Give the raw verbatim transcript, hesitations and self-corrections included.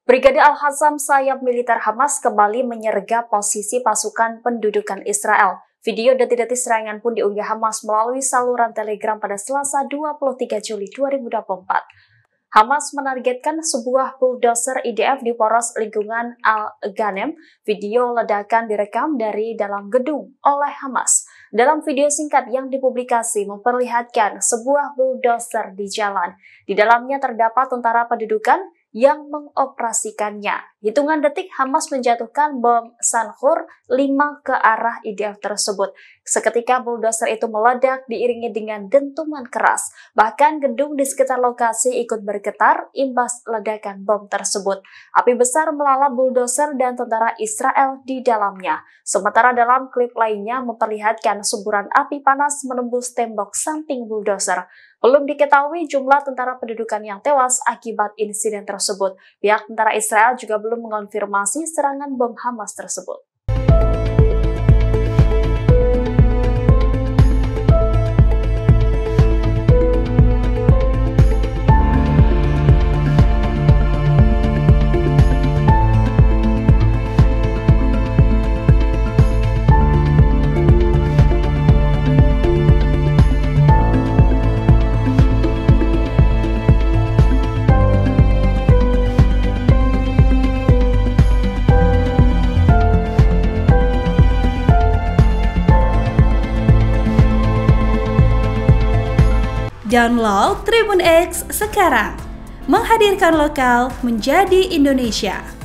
Brigade Al-Hassam, sayap militer Hamas, kembali menyergap posisi pasukan pendudukan Israel. Video detik-detik serangan pun diunggah Hamas melalui saluran Telegram pada Selasa dua puluh tiga Juli dua ribu dua puluh empat. Hamas menargetkan sebuah bulldozer I D F di poros lingkungan Al-Ghanem. Video ledakan direkam dari dalam gedung oleh Hamas. Dalam video singkat yang dipublikasi memperlihatkan sebuah bulldozer di jalan. Di dalamnya terdapat tentara pendudukan yang mengoperasikannya. Hitungan detik Hamas menjatuhkan bom Sanhur lima ke arah I D F tersebut. Seketika bulldozer itu meledak diiringi dengan dentuman keras. Bahkan gedung di sekitar lokasi ikut bergetar imbas ledakan bom tersebut. Api besar melalap bulldozer dan tentara Israel di dalamnya. Sementara dalam klip lainnya memperlihatkan semburan api panas menembus tembok samping bulldozer. Belum diketahui jumlah tentara pendudukan yang tewas akibat insiden tersebut. Pihak tentara Israel juga belum mengonfirmasi serangan bom Hamas tersebut. Download Tribun X sekarang, menghadirkan lokal menjadi Indonesia.